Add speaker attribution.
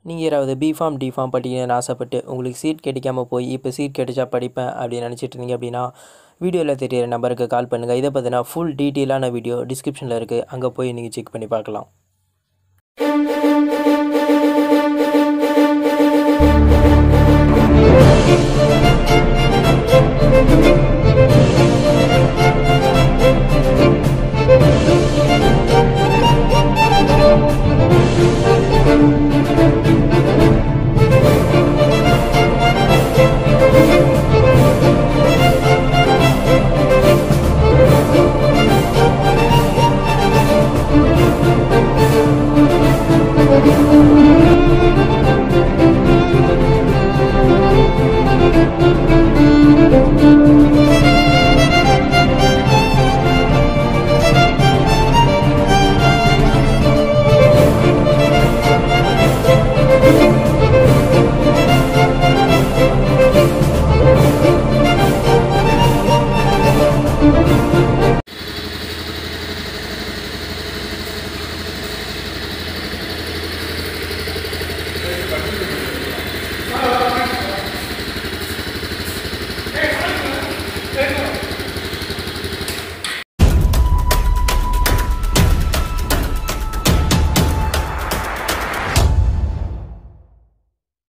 Speaker 1: நீங்கள் யாராவது B Pharm deform படிக்கணும்னு ஆசைப்பட்டு உங்களுக்கு சீட் கிடைக்காம போய் இப்போ சீட் கிடைச்சா படிப்பேன் அப்படின்னு நினச்சிட்டு இருந்தீங்க அப்படின்னா வீடியோவில் தெரியிற நம்பருக்கு கால் பண்ணுங்கள். இதை பார்த்தீங்கன்னா ஃபுல் டீட்டெயிலான வீடியோ டிஸ்கிரிப்ஷனில் இருக்குது, அங்கே போய் நீங்கள் செக் பண்ணி பார்க்கலாம்.